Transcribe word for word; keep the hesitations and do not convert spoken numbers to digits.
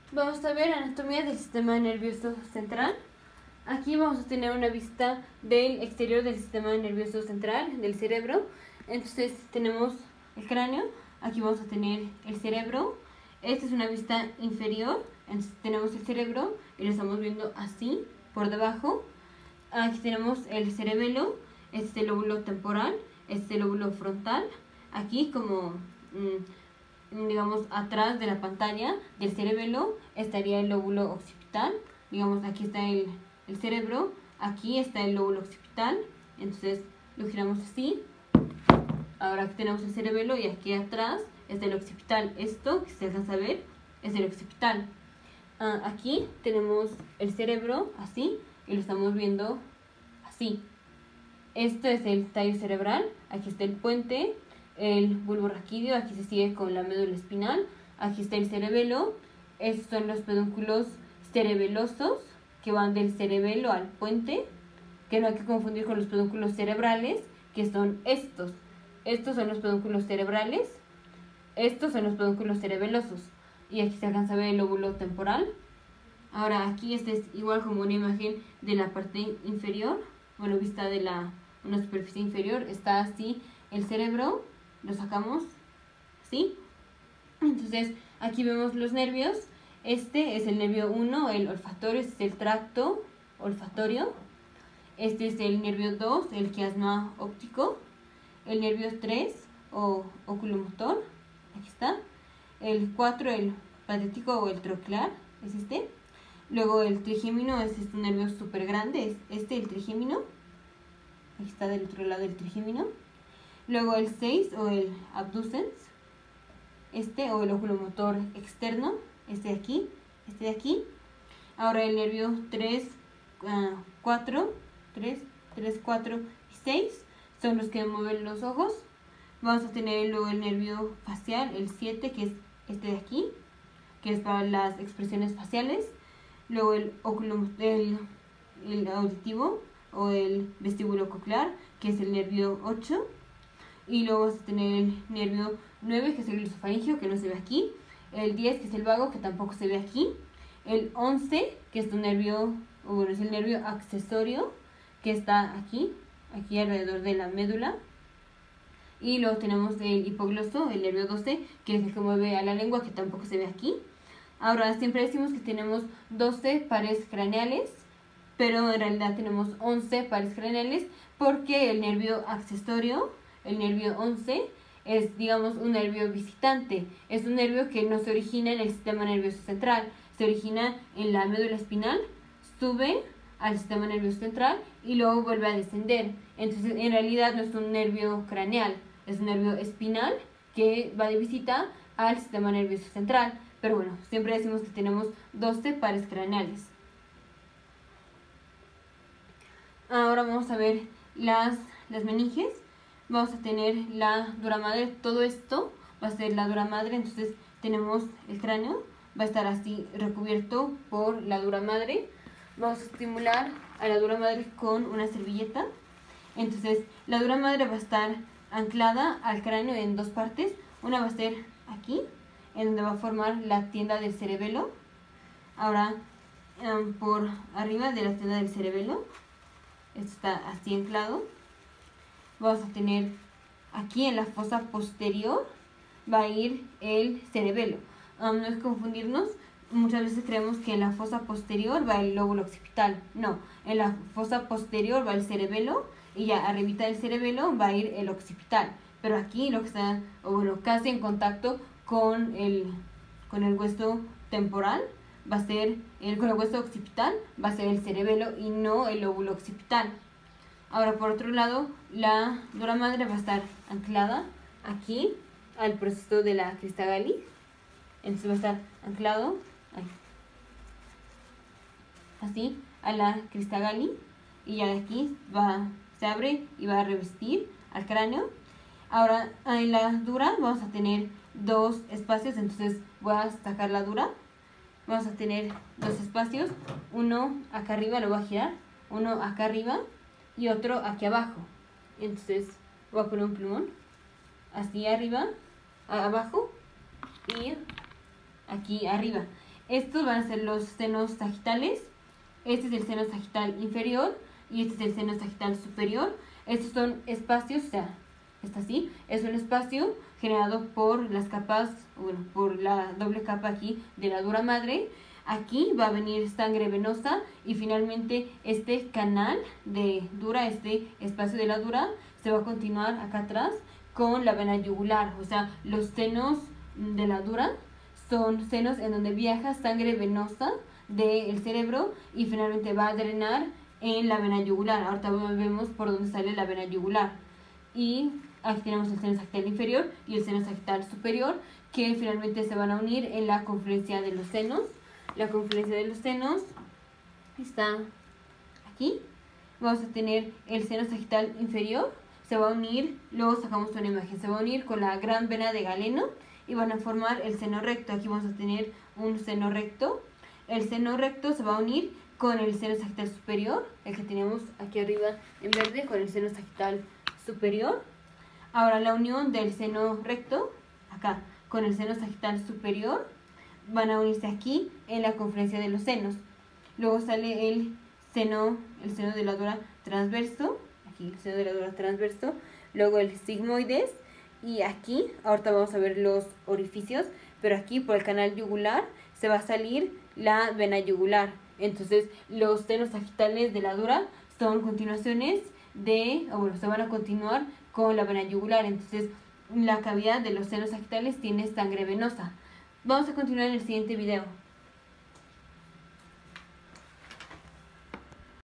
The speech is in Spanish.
Vamos a ver anatomía del sistema nervioso central. Aquí vamos a tener una vista del exterior del sistema nervioso central, del cerebro. Entonces tenemos el cráneo, aquí vamos a tener el cerebro. Esta es una vista inferior, entonces tenemos el cerebro y lo estamos viendo así, por debajo. Aquí tenemos el cerebelo, este es el lóbulo temporal, este es el lóbulo frontal. Aquí como... Mmm, digamos, atrás de la pantalla del cerebelo estaría el lóbulo occipital. Digamos, aquí está el, el cerebro, aquí está el lóbulo occipital. Entonces lo giramos así. Ahora aquí tenemos el cerebelo y aquí atrás está el occipital. Esto que se alcanza a ver es el occipital. Ah, aquí tenemos el cerebro así y lo estamos viendo así. Esto es el tallo cerebral. Aquí está el puente, el bulbo raquídeo, aquí se sigue con la médula espinal, aquí está el cerebelo. Estos son los pedúnculos cerebelosos que van del cerebelo al puente, que no hay que confundir con los pedúnculos cerebrales, que son estos. Estos son los pedúnculos cerebrales, estos son los pedúnculos cerebelosos, y aquí se alcanza a ver el lóbulo temporal. Ahora aquí este es igual como una imagen de la parte inferior, bueno, vista de la una superficie inferior. Está así el cerebro, lo sacamos así. Entonces aquí vemos los nervios. Este es el nervio uno, el olfatorio, este es el tracto olfatorio. Este es el nervio dos, el quiasma óptico. El nervio tres o oculomotor, aquí está. El cuatro, el patético o el troclear, es este. Luego el trigémino es este nervio súper grande, es este el trigémino. Aquí está del otro lado el trigémino. Luego el seis o el abducens, este o el oculomotor externo, este de aquí, este de aquí. Ahora el nervio tres, cuatro, tres, tres, cuatro y seis son los que mueven los ojos. Vamos a tener luego el nervio facial, el siete, que es este de aquí, que es para las expresiones faciales. Luego el, el, el auditivo o el vestíbulo coclear, que es el nervio ocho. Y luego vamos a tener el nervio nueve, que es el glosofaringeo, que no se ve aquí. El diez, que es el vago, que tampoco se ve aquí. El once, que es un nervio, o bueno, es el nervio accesorio, que está aquí, aquí alrededor de la médula. Y luego tenemos el hipogloso, el nervio doce, que es el que mueve a la lengua, que tampoco se ve aquí. Ahora, siempre decimos que tenemos doce pares craneales, pero en realidad tenemos once pares craneales, porque el nervio accesorio, el nervio once, es, digamos, un nervio visitante. Es un nervio que no se origina en el sistema nervioso central, se origina en la médula espinal, sube al sistema nervioso central y luego vuelve a descender. Entonces, en realidad no es un nervio craneal, es un nervio espinal que va de visita al sistema nervioso central. Pero bueno, siempre decimos que tenemos doce pares craneales. Ahora vamos a ver las, las meninges. Vamos a tener la dura madre. Todo esto va a ser la dura madre. Entonces tenemos el cráneo, va a estar así recubierto por la dura madre. Vamos a estimular a la dura madre con una servilleta. Entonces la dura madre va a estar anclada al cráneo en dos partes. Una va a ser aquí, en donde va a formar la tienda del cerebelo. Ahora um, por arriba de la tienda del cerebelo, esto está así anclado. Vamos a tener aquí en la fosa posterior va a ir el cerebelo. Um, no es confundirnos, muchas veces creemos que en la fosa posterior va el lóbulo occipital. No, en la fosa posterior va el cerebelo y ya arribita del cerebelo va a ir el occipital. Pero aquí lo que está, o bueno, casi en contacto con el, con el hueso temporal, va a ser, el, con el hueso occipital, va a ser el cerebelo y no el lóbulo occipital. Ahora, por otro lado, la dura madre va a estar anclada aquí al proceso de la crista galli. Entonces va a estar anclado ahí, así a la crista galli, y ya de aquí va, se abre y va a revestir al cráneo. Ahora, en la dura vamos a tener dos espacios, entonces voy a sacar la dura. Vamos a tener dos espacios, uno acá arriba, lo voy a girar, uno acá arriba y otro aquí abajo. Entonces voy a poner un plumón así arriba, abajo y aquí arriba. Estos van a ser los senos sagitales. Este es el seno sagital inferior y este es el seno sagital superior. Estos son espacios, o sea, está así, es un espacio generado por las capas, bueno, por la doble capa aquí de la dura madre. Aquí va a venir sangre venosa y finalmente este canal de dura, este espacio de la dura, se va a continuar acá atrás con la vena yugular. O sea, los senos de la dura son senos en donde viaja sangre venosa del cerebro y finalmente va a drenar en la vena yugular. Ahorita vemos por dónde sale la vena yugular. Y aquí tenemos el seno sagital inferior y el seno sagital superior, que finalmente se van a unir en la confluencia de los senos. La confluencia de los senos está aquí. Vamos a tener el seno sagital inferior, se va a unir, luego sacamos una imagen, se va a unir con la gran vena de Galeno y van a formar el seno recto. Aquí vamos a tener un seno recto. El seno recto se va a unir con el seno sagital superior, el que tenemos aquí arriba en verde, con el seno sagital superior. Ahora la unión del seno recto, acá, con el seno sagital superior, van a unirse aquí en la confluencia de los senos. Luego sale el seno, el seno de la dura transverso, aquí el seno de la dura transverso, luego el sigmoides y aquí, ahorita vamos a ver los orificios, pero aquí por el canal yugular se va a salir la vena yugular. Entonces los senos sagitales de la dura son continuaciones de, o bueno, se van a continuar con la vena yugular. Entonces la cavidad de los senos sagitales tiene sangre venosa. Vamos a continuar en el siguiente video.